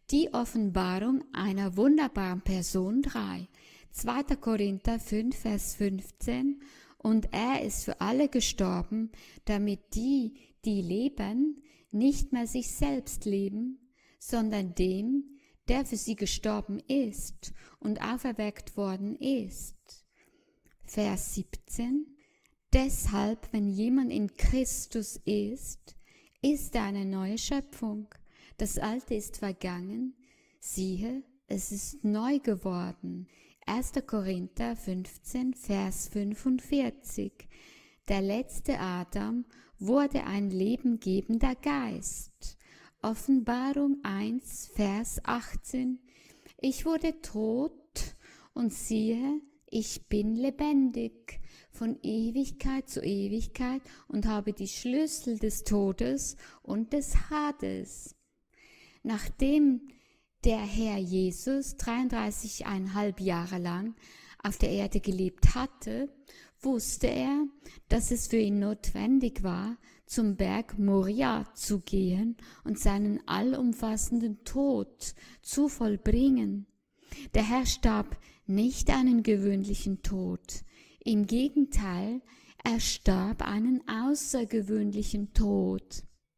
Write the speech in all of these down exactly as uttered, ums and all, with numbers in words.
Die Offenbarung einer wunderbaren Person drei. zweiter Korinther fünf, Vers fünfzehn. Und er ist für alle gestorben, damit die, die leben, nicht mehr sich selbst leben, sondern dem, der für sie gestorben ist und auferweckt worden ist. Vers siebzehn. Deshalb, wenn jemand in Christus ist, ist er eine neue Schöpfung. Das Alte ist vergangen, siehe, es ist neu geworden. erster Korinther fünfzehn, Vers fünfundvierzig. Der letzte Adam wurde ein lebengebender Geist. Offenbarung eins, Vers achtzehn. Ich wurde tot und siehe, ich bin lebendig von Ewigkeit zu Ewigkeit und habe die Schlüssel des Todes und des Hades. Nachdem der Herr Jesus dreiunddreißig Komma fünf Jahre lang auf der Erde gelebt hatte, wusste er, dass es für ihn notwendig war, zum Berg Moria zu gehen und seinen allumfassenden Tod zu vollbringen. Der Herr starb nicht einen gewöhnlichen Tod, im Gegenteil, er starb einen außergewöhnlichen Tod.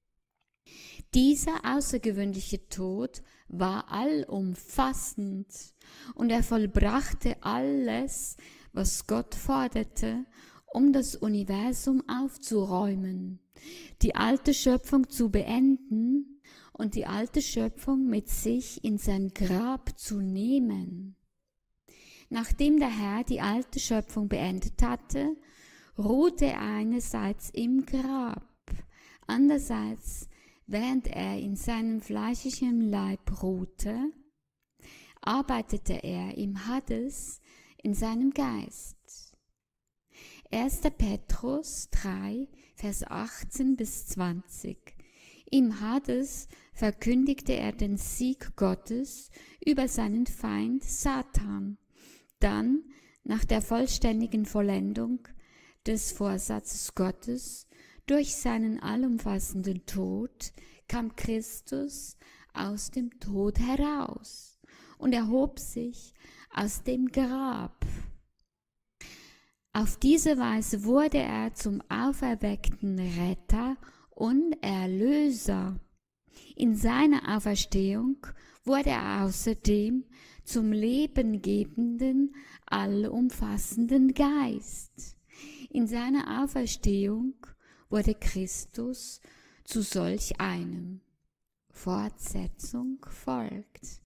Dieser außergewöhnliche Tod war allumfassend und er vollbrachte alles, was Gott forderte, um das Universum aufzuräumen, die alte Schöpfung zu beenden und die alte Schöpfung mit sich in sein Grab zu nehmen. Nachdem der Herr die alte Schöpfung beendet hatte, ruhte er einerseits im Grab, andererseits, während er in seinem fleischlichen Leib ruhte, arbeitete er im Hades in seinem Geist. erster Petrus drei, Vers achtzehn bis zwanzig. Im Hades verkündigte er den Sieg Gottes über seinen Feind Satan. Dann, nach der vollständigen Vollendung des Vorsatzes Gottes, durch seinen allumfassenden Tod kam Christus aus dem Tod heraus und erhob sich aus dem Grab. Auf diese Weise wurde er zum auferweckten Retter und Erlöser. In seiner Auferstehung wurde er außerdem zum lebengebenden, allumfassenden Geist. In seiner Auferstehung wurde Christus zu solch einem. Fortsetzung folgt.